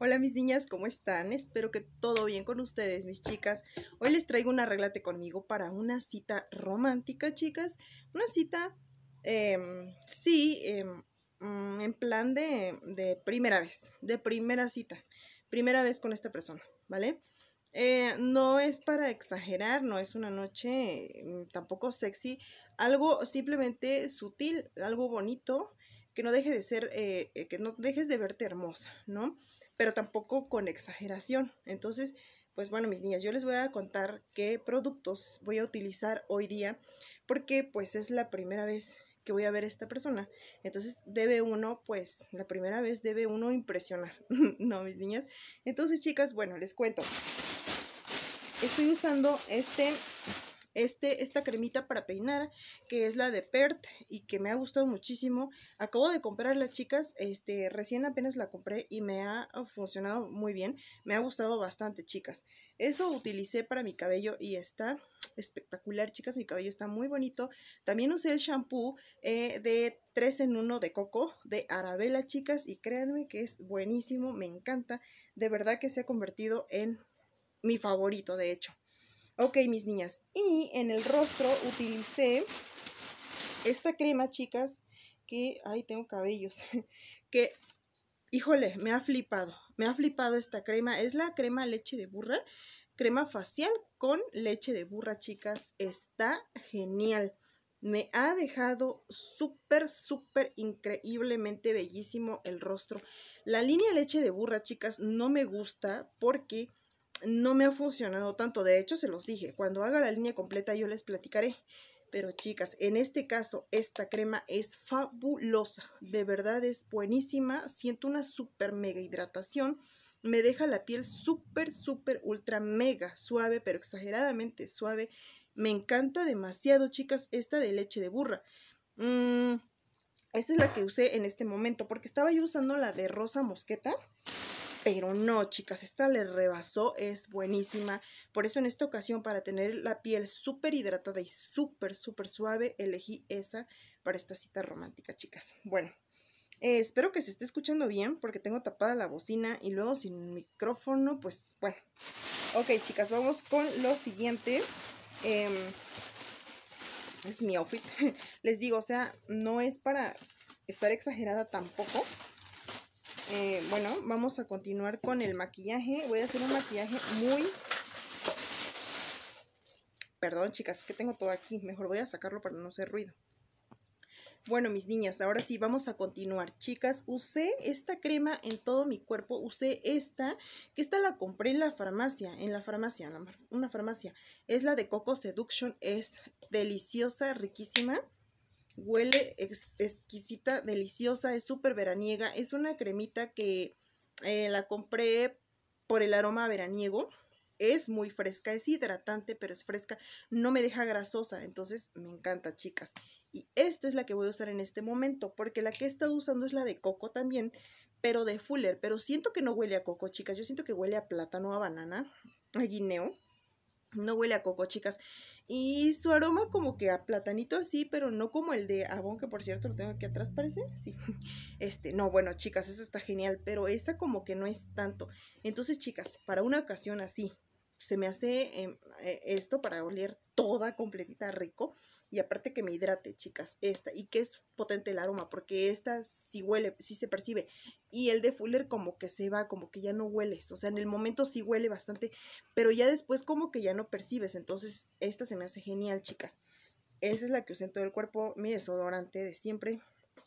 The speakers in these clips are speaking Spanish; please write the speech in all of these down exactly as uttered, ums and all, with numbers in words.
Hola mis niñas, ¿cómo están? Espero que todo bien con ustedes, mis chicas. Hoy les traigo un arréglate conmigo para una cita romántica, chicas. Una cita, eh, sí, eh, en plan de, de primera vez, de primera cita. Primera vez con esta persona, ¿vale? Eh, no es para exagerar, no es una noche eh, tampoco sexy. Algo simplemente sutil, algo bonito, que no deje de ser, eh, que no dejes de verte hermosa, ¿no? Pero tampoco con exageración. Entonces, pues bueno, mis niñas, yo les voy a contar qué productos voy a utilizar hoy día, porque pues es la primera vez que voy a ver a esta persona. Entonces debe uno, pues la primera vez debe uno impresionar, ¿no, mis niñas? Entonces, chicas, bueno, les cuento. Estoy usando este... Este, esta cremita para peinar, que es la de Pert y que me ha gustado muchísimo. Acabo de comprarla, chicas, este, recién apenas la compré y me ha funcionado muy bien. Me ha gustado bastante, chicas. Eso utilicé para mi cabello y está espectacular, chicas. Mi cabello está muy bonito. También usé el shampoo eh, de tres en uno de coco de Arabella, chicas, y créanme que es buenísimo, me encanta. De verdad que se ha convertido en mi favorito, de hecho. Ok, mis niñas, y en el rostro utilicé esta crema, chicas, que, ay, tengo cabellos, que, híjole, me ha flipado, me ha flipado esta crema. Es la crema leche de burra, crema facial con leche de burra, chicas, está genial. Me ha dejado súper, súper increíblemente bellísimo el rostro. La línea leche de burra, chicas, no me gusta porque no me ha funcionado tanto. De hecho, se los dije, cuando haga la línea completa yo les platicaré. Pero chicas, en este caso, esta crema es fabulosa. De verdad es buenísima. Siento una súper mega hidratación. Me deja la piel súper, súper, ultra mega suave, pero exageradamente suave. Me encanta demasiado, chicas, esta de leche de burra. Mm, esta es la que usé en este momento, porque estaba yo usando la de rosa mosqueta. Pero no, chicas, esta le rebasó, es buenísima. Por eso en esta ocasión, para tener la piel súper hidratada y súper, súper suave, elegí esa para esta cita romántica, chicas. Bueno, eh, espero que se esté escuchando bien, porque tengo tapada la bocina y luego sin micrófono, pues bueno. Ok, chicas, vamos con lo siguiente. Eh, es mi outfit. Les digo, o sea, no es para estar exagerada tampoco. Eh, bueno, vamos a continuar con el maquillaje. Voy a hacer un maquillaje muy... Perdón, chicas, es que tengo todo aquí. Mejor voy a sacarlo para no hacer ruido. Bueno, mis niñas, ahora sí, vamos a continuar. Chicas, usé esta crema en todo mi cuerpo. Usé esta, que esta la compré en la farmacia. En la farmacia, una farmacia. Es la de Coco Seduction. Es deliciosa, riquísima. Huele ex exquisita, deliciosa, es súper veraniega. Es una cremita que eh, la compré por el aroma veraniego. Es muy fresca, es hidratante, pero es fresca. No me deja grasosa, entonces me encanta, chicas. Y esta es la que voy a usar en este momento, porque la que he estado usando es la de coco también, pero de Fuller. Pero siento que no huele a coco, chicas. Yo siento que huele a plátano, a banana, a guineo. No huele a coco, chicas. Y su aroma como que a platanito así, pero no como el de Avon, que por cierto lo tengo aquí atrás, parece. Sí. Este, no, bueno, chicas, esa está genial, pero esa como que no es tanto. Entonces, chicas, para una ocasión así, se me hace eh, esto para oler toda completita rico. Y aparte que me hidrate, chicas, esta. Y que es potente el aroma, porque esta sí huele, sí se percibe. Y el de Fuller como que se va, como que ya no hueles. O sea, en el momento sí huele bastante, pero ya después como que ya no percibes. Entonces, esta se me hace genial, chicas. Esa es la que usé en todo el cuerpo, mi desodorante de siempre.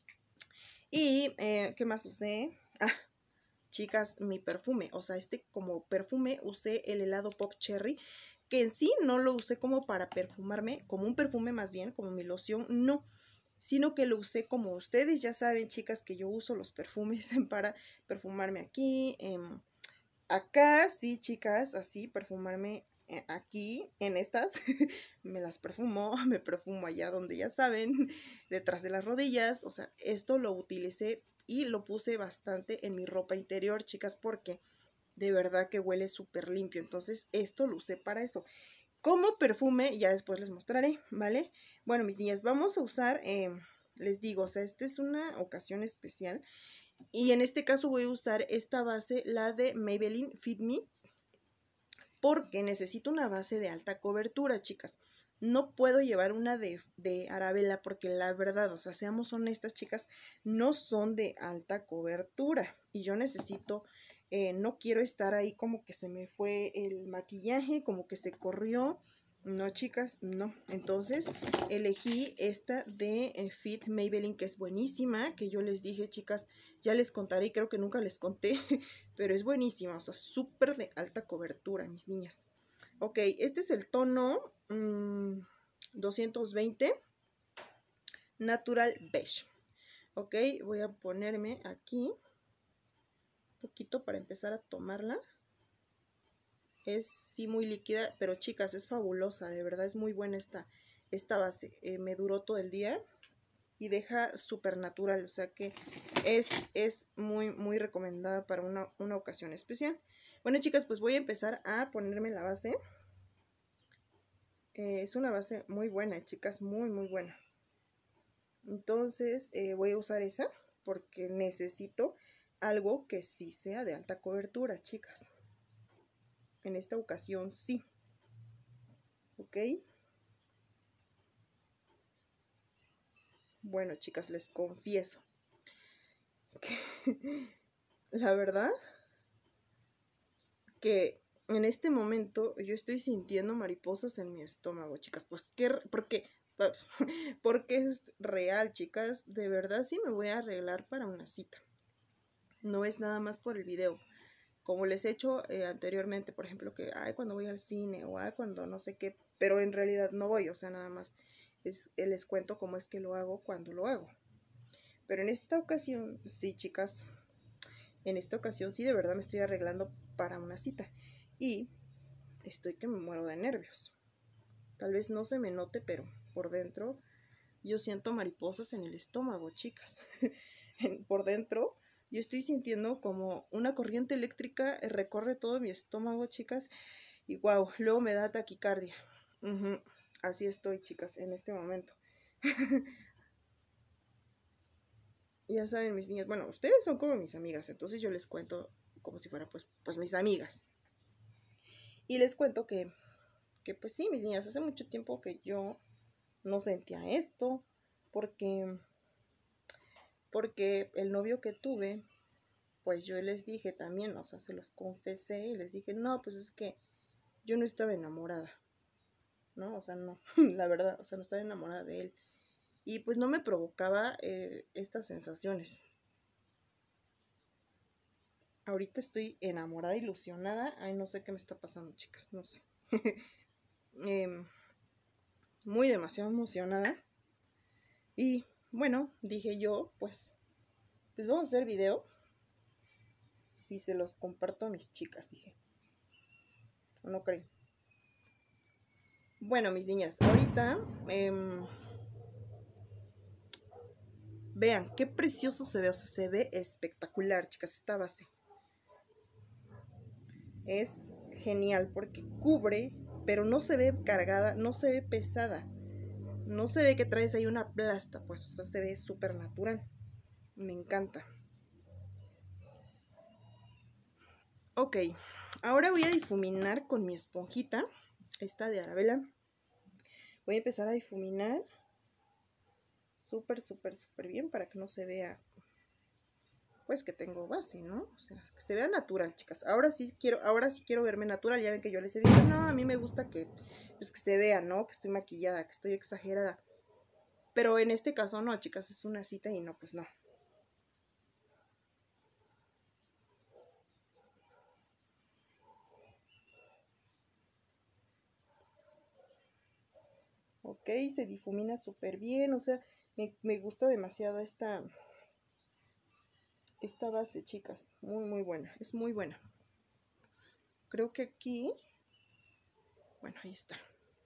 Y, eh, ¿qué más usé? Ah, chicas, mi perfume. O sea, este como perfume usé el helado Pop Cherry, que en sí no lo usé como para perfumarme, como un perfume más bien, como mi loción, no. Sino que lo usé como ustedes ya saben, chicas, que yo uso los perfumes para perfumarme aquí, eh, acá, sí, chicas, así, perfumarme aquí, en estas, me las perfumo, me perfumo allá donde ya saben, detrás de las rodillas. O sea, esto lo utilicé y lo puse bastante en mi ropa interior, chicas, porque de verdad que huele súper limpio. Entonces, esto lo usé para eso. Como perfume, ya después les mostraré, ¿vale? Bueno, mis niñas, vamos a usar, eh, les digo, o sea, esta es una ocasión especial. Y en este caso voy a usar esta base, la de Maybelline Fit Me, porque necesito una base de alta cobertura, chicas. No puedo llevar una de, de Arabella porque la verdad, o sea, seamos honestas, chicas, no son de alta cobertura. Y yo necesito, eh, no quiero estar ahí como que se me fue el maquillaje, como que se corrió. No, chicas, no. Entonces, elegí esta de eh, Fit Maybelline, que es buenísima, que yo les dije, chicas, ya les contaré y creo que nunca les conté, pero es buenísima, o sea, súper de alta cobertura, mis niñas. Ok, este es el tono mmm, doscientos veinte, Natural Beige. Ok, voy a ponerme aquí un poquito para empezar a tomarla. Es sí muy líquida, pero chicas, es fabulosa, de verdad es muy buena esta, esta base. Eh, me duró todo el día y deja súper natural, o sea que es, es muy, muy recomendada para una, una ocasión especial. Bueno, chicas, pues voy a empezar a ponerme la base. Eh, es una base muy buena, chicas, muy, muy buena. Entonces eh, voy a usar esa porque necesito algo que sí sea de alta cobertura, chicas. En esta ocasión sí. ¿Ok? Bueno, chicas, les confieso que la verdad que en este momento yo estoy sintiendo mariposas en mi estómago, chicas. Pues, ¿qué? ¿Por qué? Porque es real, chicas. De verdad sí me voy a arreglar para una cita. No es nada más por el video. Como les he hecho eh, anteriormente, por ejemplo, que ay, cuando voy al cine o ay, cuando no sé qué, pero en realidad no voy, o sea, nada más es, les cuento cómo es que lo hago cuando lo hago. Pero en esta ocasión, sí, chicas, en esta ocasión sí de verdad me estoy arreglando para una cita y estoy que me muero de nervios. Tal vez no se me note, pero por dentro yo siento mariposas en el estómago, chicas. Por dentro yo estoy sintiendo como una corriente eléctrica recorre todo mi estómago, chicas. Y wow, luego me da taquicardia. Uh-huh. Así estoy, chicas, en este momento. Ya saben, mis niñas, bueno, ustedes son como mis amigas, entonces yo les cuento como si fueran pues, pues mis amigas. Y les cuento que, que pues sí, mis niñas, hace mucho tiempo que yo no sentía esto, porque, porque el novio que tuve, pues yo les dije también, o sea, se los confesé y les dije, no, pues es que yo no estaba enamorada, ¿no? O sea, no, la verdad, o sea, no estaba enamorada de él. Y pues no me provocaba eh, estas sensaciones. Ahorita estoy enamorada, ilusionada. Ay, no sé qué me está pasando, chicas, no sé. eh, muy demasiado emocionada. Y bueno, dije yo, pues, pues vamos a hacer video. Y se los comparto a mis chicas, dije. ¿No creen? Bueno, mis niñas, ahorita... Eh, vean, qué precioso se ve, o sea, se ve espectacular, chicas, esta base. Es genial porque cubre, pero no se ve cargada, no se ve pesada. No se ve que traes ahí una plasta, pues, o sea, se ve súper natural. Me encanta. Ok, ahora voy a difuminar con mi esponjita, esta de Arabella. Voy a empezar a difuminar súper, súper, súper bien para que no se vea, pues, que tengo base, ¿no? O sea, que se vea natural, chicas. Ahora sí quiero, ahora sí quiero verme natural. Ya ven que yo les he dicho, no, a mí me gusta que, pues, que se vea, ¿no? Que estoy maquillada, que estoy exagerada. Pero en este caso no, chicas, es una cita y no, pues no. Ok, se difumina súper bien, o sea, me, me gusta demasiado esta, esta base, chicas. Muy, muy buena, es muy buena. Creo que aquí, bueno, ahí está.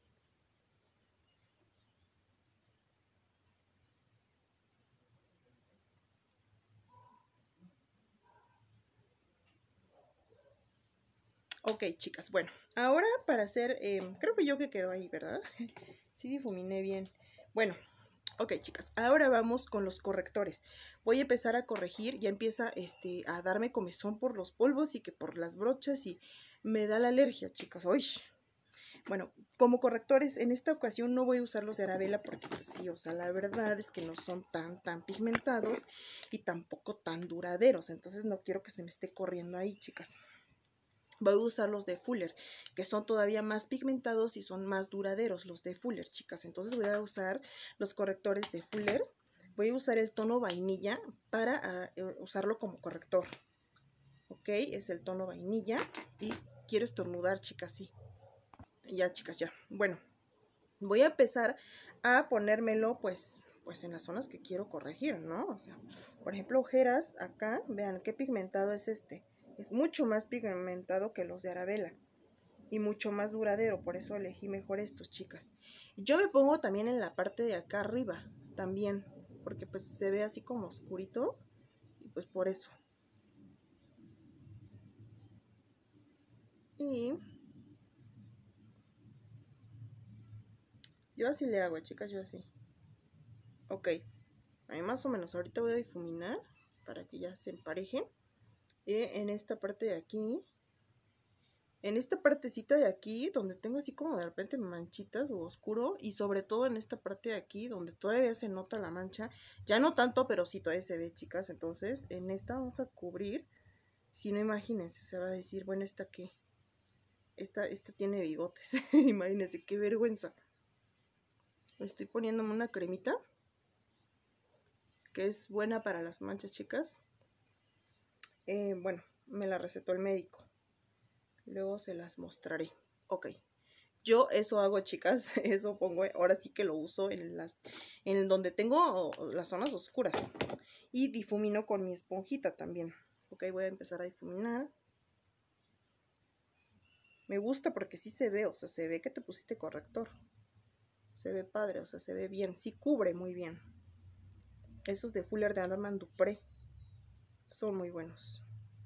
Ok, chicas, bueno, ahora para hacer, eh, creo que yo que quedó ahí, ¿verdad? Sí difuminé bien. Bueno, Ok, chicas, ahora vamos con los correctores. Voy a empezar a corregir, ya empieza este, a darme comezón por los polvos y que por las brochas y me da la alergia, chicas. Uy. Bueno, como correctores, en esta ocasión no voy a usar los de Arabella porque pues sí, o sea, la verdad es que no son tan, tan pigmentados y tampoco tan duraderos. Entonces no quiero que se me esté corriendo ahí, chicas. Voy a usar los de Fuller, que son todavía más pigmentados y son más duraderos, los de Fuller, chicas. Entonces voy a usar los correctores de Fuller. Voy a usar el tono vainilla para uh, usarlo como corrector. Ok, es el tono vainilla y quiero estornudar, chicas, sí. Ya, chicas, ya. Bueno, voy a empezar a ponérmelo, pues, pues en las zonas que quiero corregir, ¿no? O sea, por ejemplo, ojeras acá, vean qué pigmentado es este. Es mucho más pigmentado que los de Arabella y mucho más duradero, por eso elegí mejor estos, chicas. Yo me pongo también en la parte de acá arriba, también, porque pues se ve así como oscurito y pues por eso. Y yo así le hago, chicas, yo así. Ok, ahí más o menos, ahorita voy a difuminar para que ya se emparejen. Y en esta parte de aquí, en esta partecita de aquí, donde tengo así como de repente manchitas o oscuro, y sobre todo en esta parte de aquí, donde todavía se nota la mancha, ya no tanto, pero sí todavía se ve, chicas. Entonces, en esta vamos a cubrir, si no, imagínense, se va a decir, bueno, ¿esta qué? Esta, esta tiene bigotes, imagínense, qué vergüenza. Estoy poniéndome una cremita, que es buena para las manchas, chicas. Eh, bueno, me la recetó el médico. Luego se las mostraré. Ok. Yo eso hago, chicas. Eso pongo. Ahora sí que lo uso en las. En donde tengo las zonas oscuras. Y difumino con mi esponjita también. Ok, voy a empezar a difuminar. Me gusta porque sí se ve. O sea, se ve que te pusiste corrector. Se ve padre. O sea, se ve bien. Sí cubre muy bien. Esos de Fuller de Armand Dupré son muy buenos.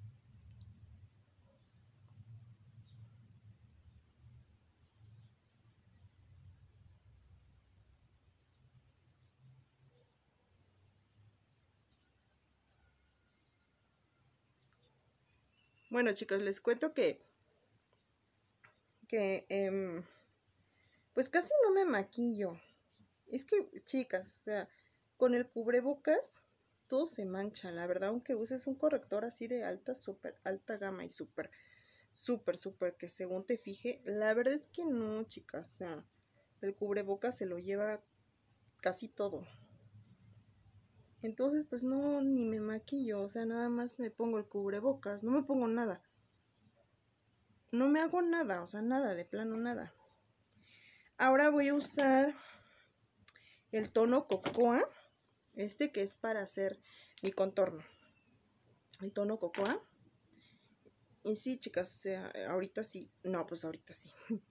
Bueno, chicos, les cuento que, que eh, pues casi no me maquillo. Es que, chicas, o sea, con el cubrebocas todo se mancha, la verdad, aunque uses un corrector así de alta, súper alta gama y súper, súper, súper, que según te fije, la verdad es que no, chicas, o sea, el cubrebocas se lo lleva casi todo. Entonces, pues no, ni me maquillo, o sea, nada más me pongo el cubrebocas, no me pongo nada. No me hago nada, o sea, nada, de plano nada. Ahora voy a usar el tono Cocoa, este que es para hacer mi contorno. El tono Cocoa. Y sí, chicas, o sea, ahorita sí. No, pues ahorita sí.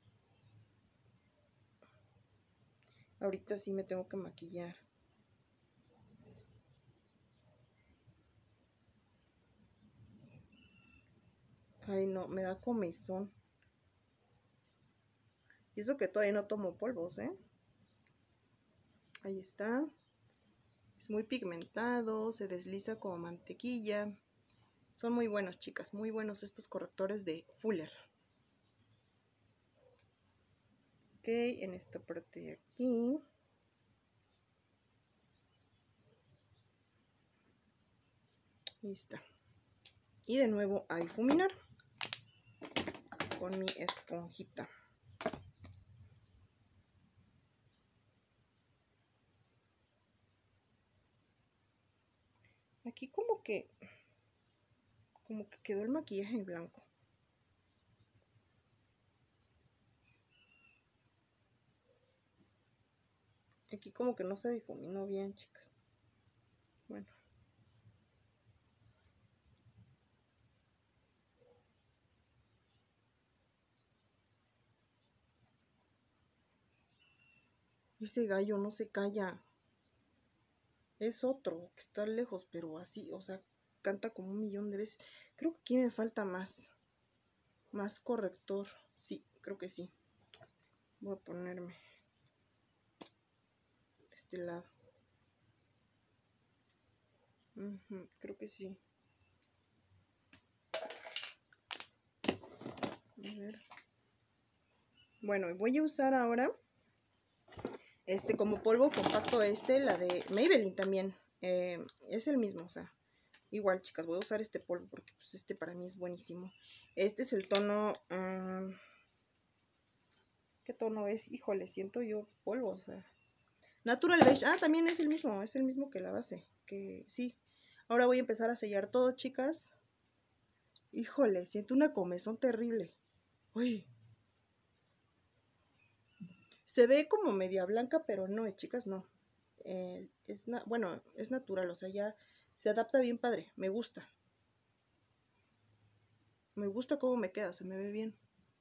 Ahorita sí me tengo que maquillar. Ay, no, me da comezón. Y eso que todavía no tomo polvos, ¿eh? Ahí está. Es muy pigmentado, se desliza como mantequilla. Son muy buenos, chicas, muy buenos estos correctores de Fuller. Ok, en esta parte de aquí. Ahí está. Y de nuevo a difuminar con mi esponjita. Aquí como que, como que quedó el maquillaje en blanco. Aquí como que no se difuminó bien, chicas. Bueno. Ese gallo no se calla. Es otro que está lejos, pero así, o sea, canta como un millón de veces. Creo que aquí me falta más. Más corrector. Sí, creo que sí. Voy a ponerme de este lado. Uh-huh, creo que sí. A ver. Bueno, voy a usar ahora este como polvo compacto este, la de Maybelline también. Eh, es el mismo, o sea, igual, chicas, voy a usar este polvo porque pues, este para mí es buenísimo. Este es el tono... Um, ¿qué tono es? Híjole, siento yo polvo, o sea... Natural Beige. Ah, también es el mismo, es el mismo que la base. Que sí. Ahora voy a empezar a sellar todo, chicas. Híjole, siento una comezón terrible. Uy. Se ve como media blanca, pero no, chicas, no. Eh, es na bueno, es natural, o sea, ya se adapta bien padre. Me gusta. Me gusta cómo me queda, se me ve bien.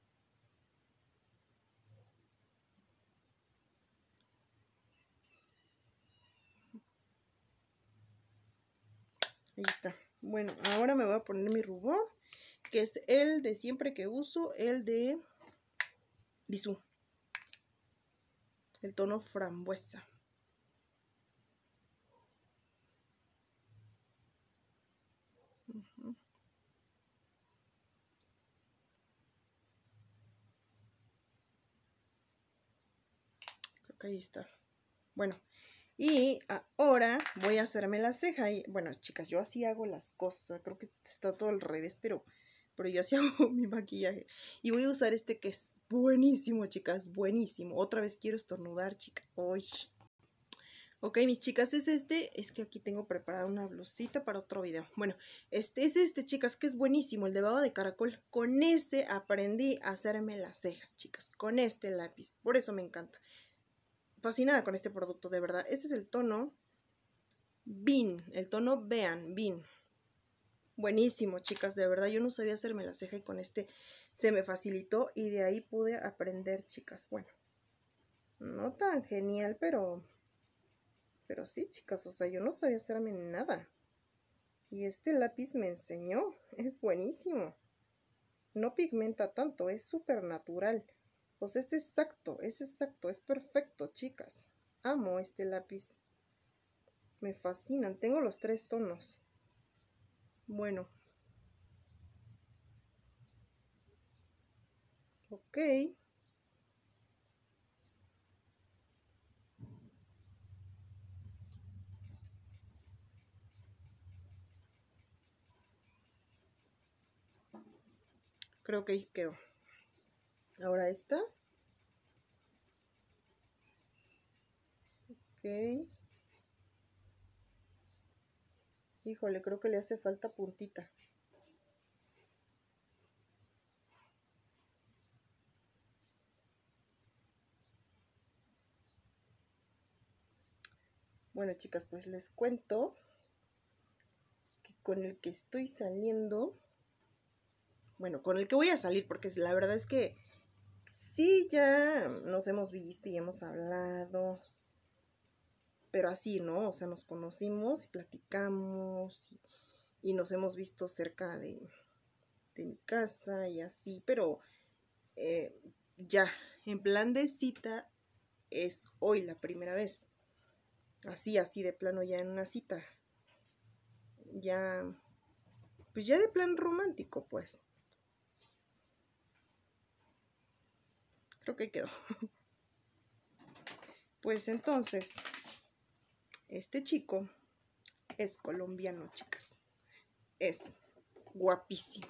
Ahí está. Bueno, ahora me voy a poner mi rubor, que es el de siempre que uso, el de Bisú. El tono frambuesa. Uh-huh. Creo que ahí está. Bueno, y ahora voy a hacerme la ceja. Y bueno, chicas, yo así hago las cosas. Creo que está todo al revés, pero, pero yo así hago mi maquillaje. Y voy a usar este que es buenísimo, chicas, buenísimo. Otra vez quiero estornudar, chicas. Uy. Ok, mis chicas, es este. Es que aquí tengo preparada una blusita para otro video. Bueno, este es este, chicas, que es buenísimo, el de baba de caracol. Con ese aprendí a hacerme la ceja, chicas. Con este lápiz. Por eso me encanta. Fascinada con este producto, de verdad. Este es el tono Bean, el tono Bean, Bean. Buenísimo, chicas, de verdad. Yo no sabía hacerme la ceja y con este se me facilitó y de ahí pude aprender, chicas. Bueno, no tan genial, pero... Pero sí, chicas, o sea, yo no sabía hacerme nada. Y este lápiz me enseñó. Es buenísimo. No pigmenta tanto, es súper natural. Pues es exacto, es exacto, es perfecto, chicas. Amo este lápiz. Me fascinan, tengo los tres tonos. Bueno. Ok. Creo que ahí quedó. Ahora esta. Ok. Híjole, creo que le hace falta puntita. Bueno, chicas, pues les cuento que con el que estoy saliendo, bueno, con el que voy a salir, porque la verdad es que sí, ya nos hemos visto y hemos hablado, pero así, ¿no? O sea, nos conocimos y platicamos y, y nos hemos visto cerca de, de mi casa y así, pero eh, ya, en plan de cita es hoy la primera vez. Así, así de plano ya en una cita. Ya, pues ya de plan romántico, pues. Creo que quedó. Pues entonces, este chico es colombiano, chicas. Es guapísimo.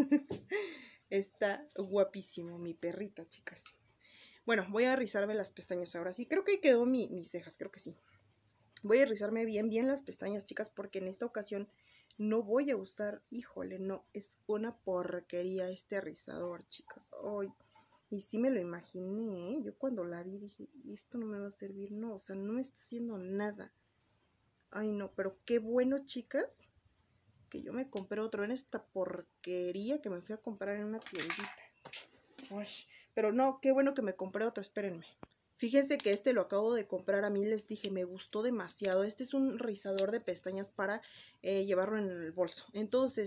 Está guapísimo, mi perrita, chicas. Bueno, voy a rizarme las pestañas ahora sí. Creo que quedó mi, mis cejas, creo que sí. Voy a rizarme bien, bien las pestañas, chicas, porque en esta ocasión no voy a usar, híjole, no, es una porquería este rizador, chicas. Ay, y sí me lo imaginé, ¿eh? Yo cuando la vi dije, esto no me va a servir, no, o sea, no me está haciendo nada. Ay, no, pero qué bueno, chicas, que yo me compré otro en esta porquería que me fui a comprar en una tiendita. Uy, pero no, qué bueno que me compré otro, espérenme. Fíjense que este lo acabo de comprar, a mí les dije, me gustó demasiado. Este es un rizador de pestañas para eh, llevarlo en el bolso. Entonces,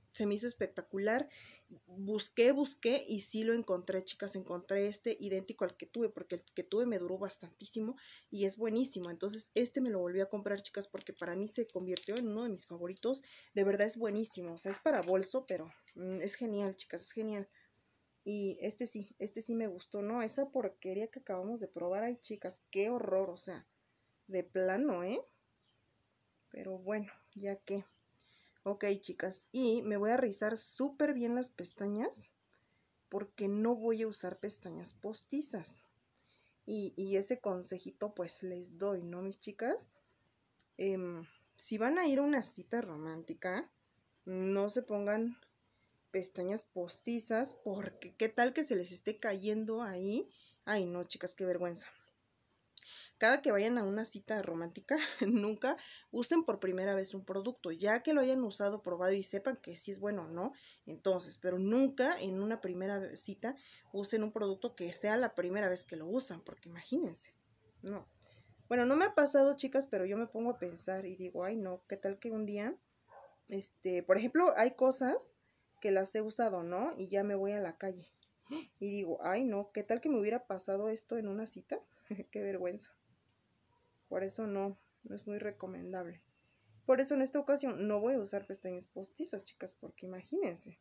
se me hizo espectacular. Busqué, busqué y sí lo encontré, chicas. Encontré este idéntico al que tuve, porque el que tuve me duró bastantísimo y es buenísimo. Entonces este me lo volví a comprar, chicas, porque para mí se convirtió en uno de mis favoritos. De verdad es buenísimo. O sea, es para bolso, pero mmm, es genial, chicas, es genial. Y este sí, este sí me gustó, ¿no? Esa porquería que acabamos de probar, ay, chicas, qué horror, o sea, de plano, ¿eh? Pero bueno, ya que... Ok, chicas, y me voy a rizar súper bien las pestañas porque no voy a usar pestañas postizas. Y, y ese consejito pues les doy, ¿no, mis chicas? Eh, si van a ir a una cita romántica, no se pongan pestañas postizas porque qué tal que se les esté cayendo ahí. Ay, no, chicas, qué vergüenza. Cada que vayan a una cita romántica, nunca usen por primera vez un producto, ya que lo hayan usado, probado y sepan que sí es bueno o no, entonces, pero nunca en una primera cita usen un producto que sea la primera vez que lo usan, porque imagínense, no. Bueno, no me ha pasado, chicas, pero yo me pongo a pensar y digo, ay no, qué tal que un día, este, por ejemplo, hay cosas que las he usado, ¿no? Y ya me voy a la calle y digo, ay no, qué tal que me hubiera pasado esto en una cita, qué vergüenza. Por eso no, no es muy recomendable. Por eso en esta ocasión no voy a usar pestañas postizas, chicas, porque imagínense.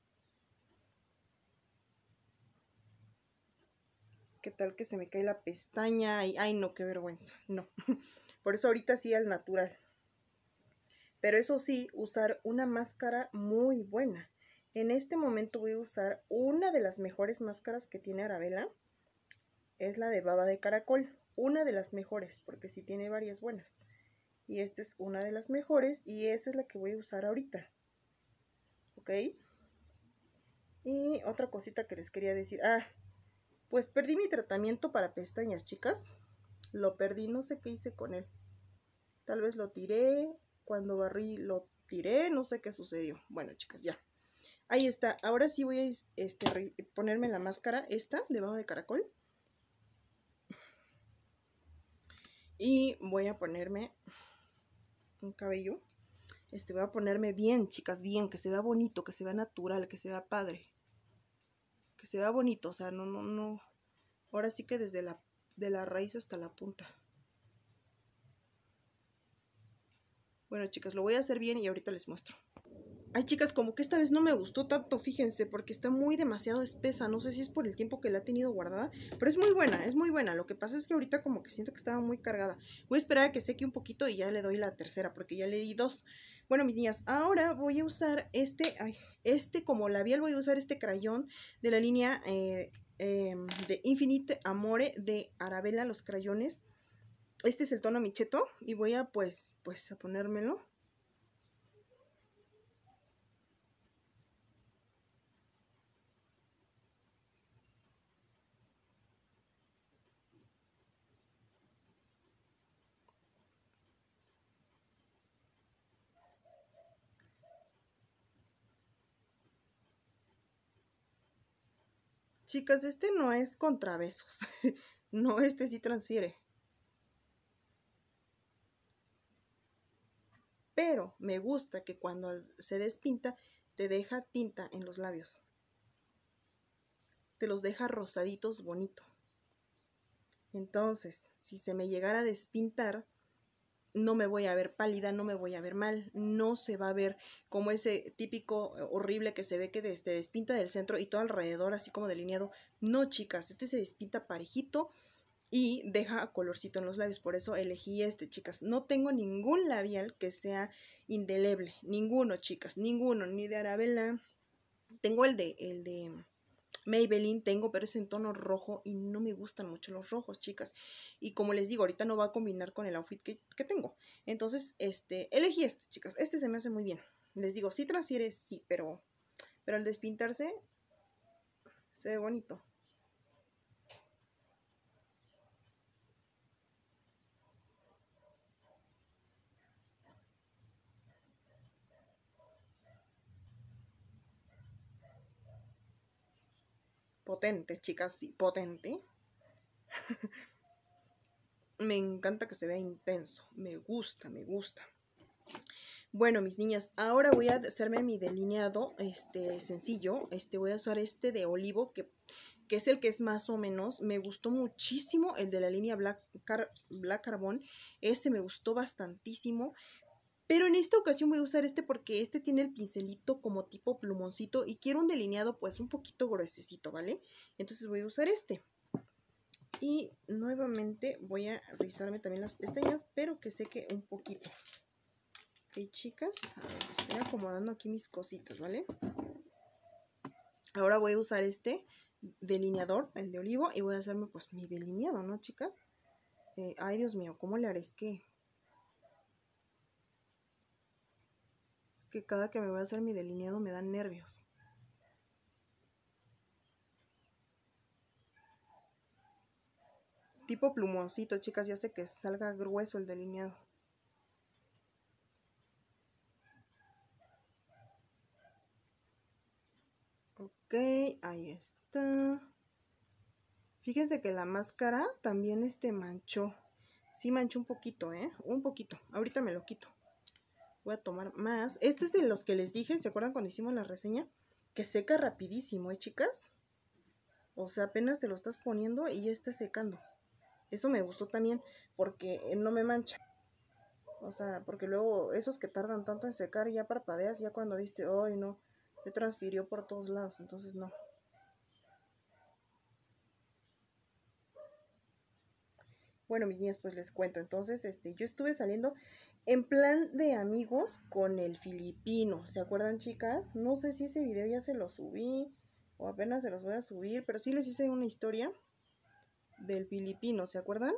¿Qué tal que se me cae la pestaña? Y, ay, no, qué vergüenza. No. Por eso ahorita sí al natural. Pero eso sí, usar una máscara muy buena. En este momento voy a usar una de las mejores máscaras que tiene Arabella. Es la de baba de caracol. Una de las mejores, porque sí tiene varias buenas. Y esta es una de las mejores y esa es la que voy a usar ahorita. ¿Ok? Y otra cosita que les quería decir. Ah, pues perdí mi tratamiento para pestañas, chicas. Lo perdí, no sé qué hice con él. Tal vez lo tiré. Cuando barrí lo tiré, no sé qué sucedió. Bueno, chicas, ya. Ahí está. Ahora sí voy a este, ponerme la máscara esta de baba de caracol. Y voy a ponerme un cabello. Este, voy a ponerme bien, chicas, bien, que se vea bonito, que se vea natural, que se vea padre. Que se vea bonito, o sea, no, no, no. Ahora sí que desde la, de la raíz hasta la punta. Bueno, chicas, lo voy a hacer bien y ahorita les muestro. Ay, chicas, como que esta vez no me gustó tanto, fíjense, porque está muy demasiado espesa. No sé si es por el tiempo que la he tenido guardada, pero es muy buena, es muy buena. Lo que pasa es que ahorita como que siento que estaba muy cargada. Voy a esperar a que seque un poquito y ya le doy la tercera, porque ya le di dos. Bueno, mis niñas, ahora voy a usar este, ay, este como labial, voy a usar este crayón de la línea eh, eh, de Infinite Amore de Arabella, los crayones. Este es el tono Micheto y voy a pues, pues a ponérmelo. Chicas, este no es contra besos. No, este sí transfiere. Pero me gusta que cuando se despinta te deja tinta en los labios. Te los deja rosaditos bonito. Entonces, si se me llegara a despintar, no me voy a ver pálida, no me voy a ver mal, no se va a ver como ese típico horrible que se ve que se despinta del centro y todo alrededor así como delineado. No, chicas, este se despinta parejito y deja colorcito en los labios, por eso elegí este, chicas. No tengo ningún labial que sea indeleble, ninguno, chicas, ninguno, ni de Arabella. Tengo el de, el de Maybelline, tengo, pero es en tono rojo y no me gustan mucho los rojos, chicas. Y como les digo, ahorita no va a combinar con el outfit que, que tengo. Entonces, este, elegí este, chicas. Este se me hace muy bien. Les digo, sí transfiere, sí, pero, pero al despintarse se ve bonito. Potente, chicas, sí, potente. Me encanta que se vea intenso. Me gusta, me gusta. Bueno, mis niñas, ahora voy a hacerme mi delineado, este, sencillo. Este, voy a usar este de olivo, que, que es el que es más o menos. Me gustó muchísimo el de la línea Black, Car Black Carbon. Ese me gustó bastantísimo. Pero en esta ocasión voy a usar este porque este tiene el pincelito como tipo plumoncito y quiero un delineado pues un poquito gruesecito, ¿vale? Entonces voy a usar este. Y nuevamente voy a rizarme también las pestañas, pero que seque un poquito. Ok, chicas, a ver, estoy acomodando aquí mis cositas, ¿vale? Ahora voy a usar este delineador, el de olivo, y voy a hacerme pues mi delineado, ¿no, chicas? Eh, ay, Dios mío, ¿cómo le haré? Es que... Es que cada que me voy a hacer mi delineado me dan nervios. Tipo plumoncito, chicas, ya sé que salga grueso el delineado. Ok, ahí está. Fíjense que la máscara también este manchó. Sí manchó un poquito, ¿eh? Un poquito. Ahorita me lo quito. Voy a tomar más. Este es de los que les dije, ¿se acuerdan cuando hicimos la reseña? Que seca rapidísimo, ¿eh, chicas? O sea, apenas te lo estás poniendo y ya está secando. Eso me gustó también porque no me mancha. O sea, porque luego esos que tardan tanto en secar ya parpadeas, ya cuando viste, ay no, se transfirió por todos lados, entonces no. Bueno, mis niñas, pues les cuento. Entonces, este, yo estuve saliendo en plan de amigos con el filipino. ¿Se acuerdan, chicas? No sé si ese video ya se lo subí o apenas se los voy a subir, pero sí les hice una historia del filipino, ¿se acuerdan?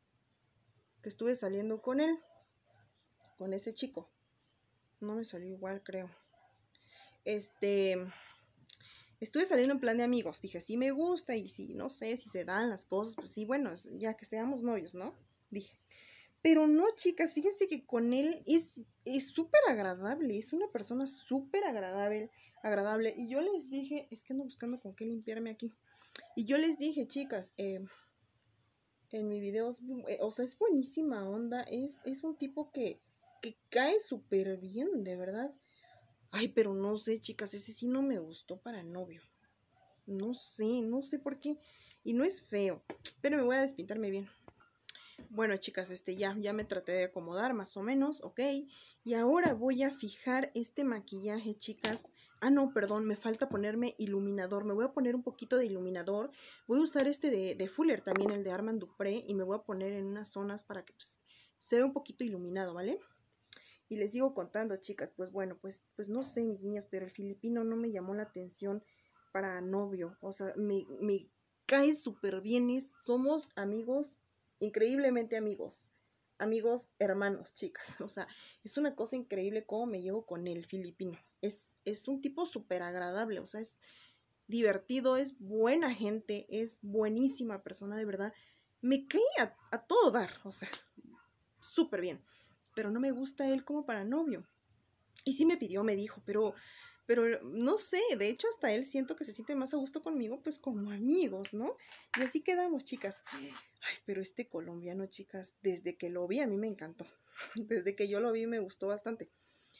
Que estuve saliendo con él, con ese chico. No me salió igual, creo. Este... Estuve saliendo en plan de amigos, dije, sí me gusta y si, no sé, si se dan las cosas, pues sí, bueno, ya que seamos novios, ¿no? Dije. Pero no, chicas, fíjense que con él es es súper agradable, es una persona súper agradable, agradable. Y yo les dije, es que ando buscando con qué limpiarme aquí. Y yo les dije, chicas, eh, en mi video, eh, o sea, es buenísima onda, es, es un tipo que, que cae súper bien, de verdad. Ay, pero no sé, chicas, ese sí no me gustó para novio. No sé, no sé por qué. Y no es feo, pero me voy a despintarme bien. Bueno, chicas, este ya, ya me traté de acomodar más o menos, ok. Y ahora voy a fijar este maquillaje, chicas. Ah, no, perdón, me falta ponerme iluminador. Me voy a poner un poquito de iluminador. Voy a usar este de, de Fuller, también el de Armand Dupré. Y me voy a poner en unas zonas para que pues, se vea un poquito iluminado, ¿vale? Y les sigo contando, chicas. Pues bueno, pues, pues no sé, mis niñas, pero el filipino no me llamó la atención para novio. O sea, me, me cae súper bien. Es, somos amigos, increíblemente amigos. Amigos hermanos, chicas. O sea, es una cosa increíble cómo me llevo con el filipino. Es, es un tipo súper agradable. O sea, es divertido, es buena gente, es buenísima persona, de verdad. Me cae a, a todo dar. O sea, súper bien. Pero no me gusta él como para novio. Y sí me pidió, me dijo, pero, pero no sé, de hecho hasta él siento que se siente más a gusto conmigo, pues como amigos, ¿no? Y así quedamos, chicas. Ay, pero este colombiano, chicas, desde que lo vi a mí me encantó. Desde que yo lo vi me gustó bastante.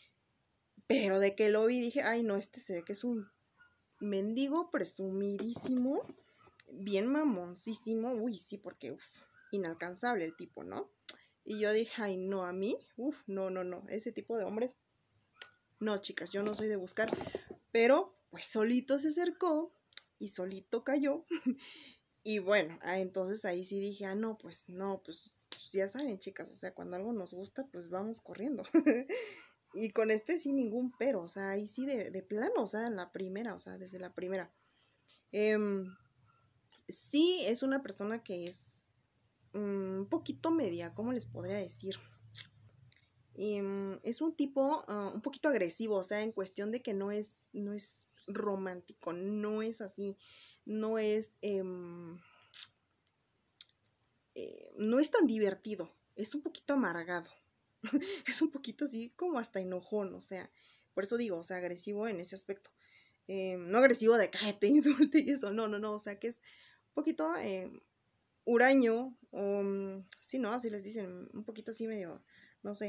Pero de que lo vi dije, ay no, este se ve que es un mendigo presumidísimo, bien mamoncísimo. Uy, sí, porque uf, inalcanzable el tipo, ¿no? Y yo dije, ay no, a mí, uf, no, no, no, ese tipo de hombres... No, chicas, yo no soy de buscar, pero pues solito se acercó y solito cayó. Y bueno, ah, entonces ahí sí dije, ah, no, pues no, pues, pues ya saben, chicas, o sea, cuando algo nos gusta, pues vamos corriendo. Y con este sí ningún pero, o sea, ahí sí de, de plano, o sea, en la primera, o sea, desde la primera. Eh, sí es una persona que es um, un poquito media, ¿cómo les podría decir? Y, um, es un tipo uh, un poquito agresivo, o sea, en cuestión de que no es, no es romántico, no es así, no es, eh, eh, no es tan divertido, es un poquito amargado, es un poquito así como hasta enojón, o sea, por eso digo, o sea, agresivo en ese aspecto. Eh, no agresivo de que te insulte y eso, no, no, no, o sea, que es un poquito eh, huraño, o um, sí, no, así les dicen, un poquito así medio, no sé,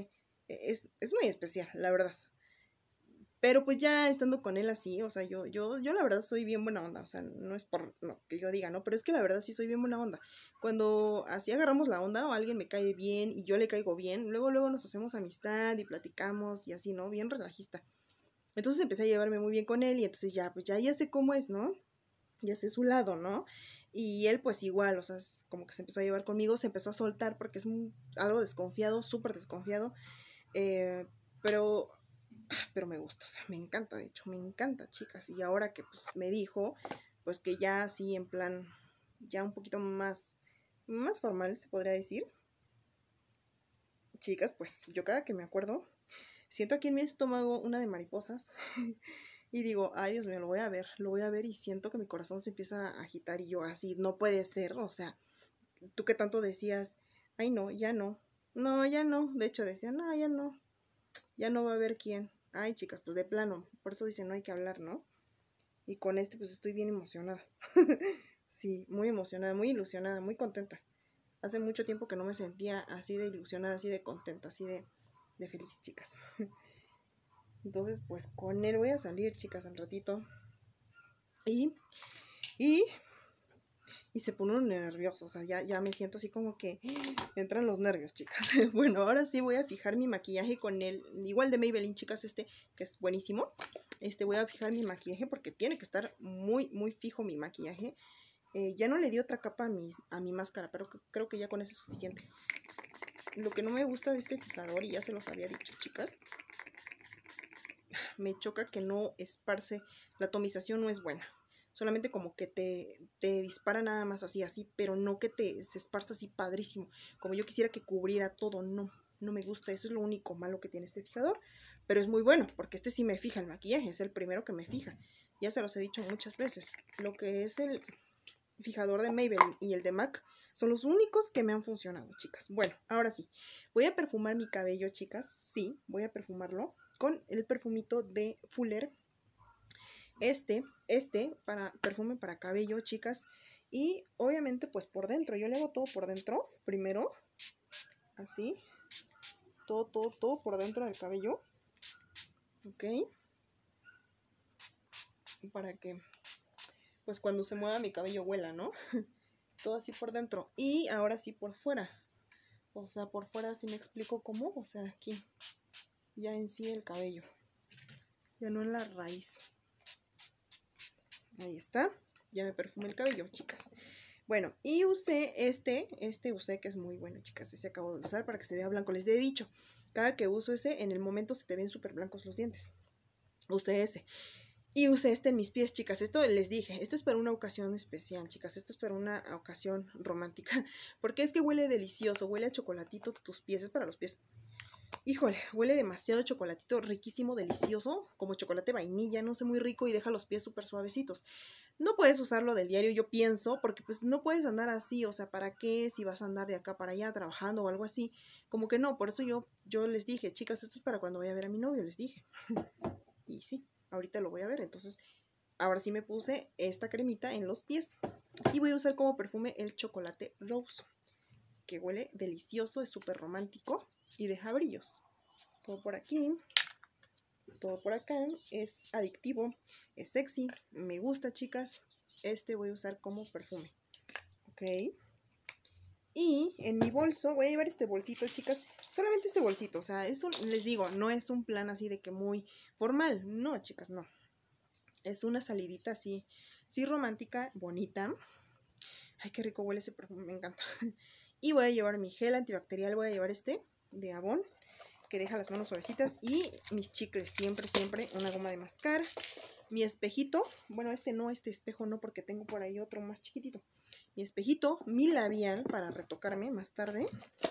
Es, es muy especial, la verdad. Pero pues ya estando con él así, o sea, yo, yo, yo la verdad soy bien buena onda, o sea, no es por lo que yo diga, ¿no? Pero es que la verdad sí soy bien buena onda. Cuando así agarramos la onda o alguien me cae bien y yo le caigo bien, luego, luego nos hacemos amistad y platicamos y así, ¿no? Bien relajista. Entonces empecé a llevarme muy bien con él y entonces ya, pues ya, ya sé cómo es, ¿no? Ya sé su lado, ¿no? Y él pues igual, o sea, es como que se empezó a llevar conmigo, se empezó a soltar porque es un, algo desconfiado, súper desconfiado, eh, pero pero me gusta, o sea, me encanta, de hecho, me encanta, chicas. Y ahora que pues me dijo, pues que ya así en plan, ya un poquito más, más formal se podría decir. Chicas, pues yo cada que me acuerdo, siento aquí en mi estómago una de mariposas y digo, ay Dios mío, lo voy a ver, lo voy a ver y siento que mi corazón se empieza a agitar y yo así, no puede ser, o sea, tú que tanto decías, ay no, ya no, no, ya no, de hecho decía, no, ya no, ya no va a haber quién. Ay, chicas, pues de plano, por eso dicen no hay que hablar, ¿no? Y con este pues estoy bien emocionada. Sí, muy emocionada, muy ilusionada, muy contenta. Hace mucho tiempo que no me sentía así de ilusionada, así de contenta, así de, de feliz, chicas. Entonces, pues con él voy a salir, chicas, al ratito. Y, y, y se pone uno nervioso, o sea, ya, ya me siento así como que entran los nervios, chicas. Bueno, ahora sí voy a fijar mi maquillaje con el, igual de Maybelline, chicas, este, que es buenísimo. Este, voy a fijar mi maquillaje porque tiene que estar muy, muy fijo mi maquillaje. Eh, ya no le di otra capa a mi, a mi máscara, pero creo que ya con eso es suficiente. Lo que no me gusta de este fijador, y ya se los había dicho, chicas, me choca que no esparce, la atomización no es buena. Solamente como que te, te dispara nada más así, así, pero no que te se esparza así padrísimo. Como yo quisiera que cubriera todo, no, no me gusta. Eso es lo único malo que tiene este fijador. Pero es muy bueno, porque este sí me fija el maquillaje, es el primero que me fija. Ya se los he dicho muchas veces. Lo que es el fijador de Maybelline y el de MAC son los únicos que me han funcionado, chicas. Bueno, ahora sí, voy a perfumar mi cabello, chicas. Sí, voy a perfumarlo con el perfumito de Fuller. Este, este, para perfume para cabello, chicas. Y obviamente, pues por dentro. Yo le hago todo por dentro, primero. Así. Todo, todo, todo por dentro del cabello. Ok. Para que, pues cuando se mueva mi cabello huela, ¿no? Todo así por dentro. Y ahora sí por fuera. O sea, por fuera sí me explico cómo. O sea, aquí. Ya en sí el cabello. Ya no en la raíz. Ahí está. Ya me perfumé el cabello, chicas. Bueno, y usé este. Este usé que es muy bueno, chicas. Ese acabo de usar para que se vea blanco. Les he dicho, cada que uso ese, en el momento se te ven súper blancos los dientes. Usé ese. Y usé este en mis pies, chicas. Esto les dije, esto es para una ocasión especial, chicas. Esto es para una ocasión romántica. Porque es que huele delicioso, huele a chocolatito tus pies, es para los pies. Híjole, huele demasiado chocolatito, riquísimo, delicioso, como chocolate vainilla, no sé, muy rico y deja los pies súper suavecitos. No puedes usarlo del diario, yo pienso, porque pues no puedes andar así, o sea, ¿para qué si vas a andar de acá para allá trabajando o algo así? Como que no, por eso yo, yo les dije, chicas, esto es para cuando voy a ver a mi novio, les dije. Y sí, ahorita lo voy a ver, entonces ahora sí me puse esta cremita en los pies y voy a usar como perfume el chocolate Rose, que huele delicioso, es súper romántico y deja brillos. Todo por aquí, todo por acá, es adictivo, es sexy, me gusta, chicas. Este voy a usar como perfume, ok. Y en mi bolso, voy a llevar este bolsito, chicas, solamente este bolsito, o sea, es un, les digo, no es un plan así de que muy formal, no, chicas, no. Es una salidita así, sí romántica, bonita. Ay, qué rico huele ese perfume, me encanta. Y voy a llevar mi gel antibacterial, voy a llevar este de Avon, que deja las manos suavecitas. Y mis chicles, siempre, siempre, una goma de mascar. Mi espejito, bueno, este no, este espejo no, porque tengo por ahí otro más chiquitito. Mi espejito, mi labial para retocarme más tarde.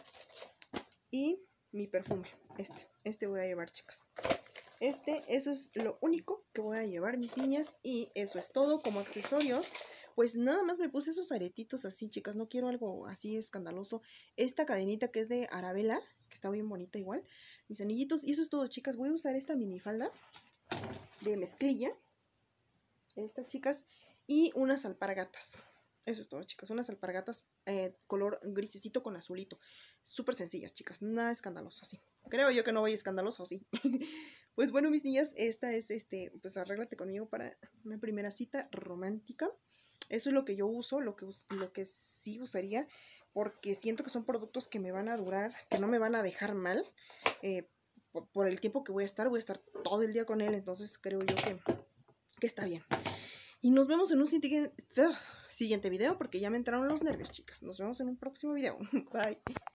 Y mi perfume, este, este voy a llevar, chicas. Este, eso es lo único que voy a llevar, mis niñas, y eso es todo. Como accesorios, pues nada más me puse esos aretitos así, chicas, no quiero algo así escandaloso. Esta cadenita que es de Arabella, que está bien bonita igual, mis anillitos, y eso es todo, chicas. Voy a usar esta minifalda de mezclilla, esta, chicas, y unas alpargatas. Eso es todo, chicas, unas alpargatas eh, color grisecito con azulito. Súper sencillas, chicas, nada escandaloso así. Creo yo que no voy escandaloso, sí. Pues bueno, mis niñas, esta es, este, pues arréglate conmigo para una primera cita romántica. Eso es lo que yo uso, lo que, lo que sí usaría, porque siento que son productos que me van a durar, que no me van a dejar mal. Eh, por, por el tiempo que voy a estar, voy a estar todo el día con él, entonces creo yo que, que está bien. Y nos vemos en un siguiente, siguiente video, porque ya me entraron los nervios, chicas. Nos vemos en un próximo video. Bye.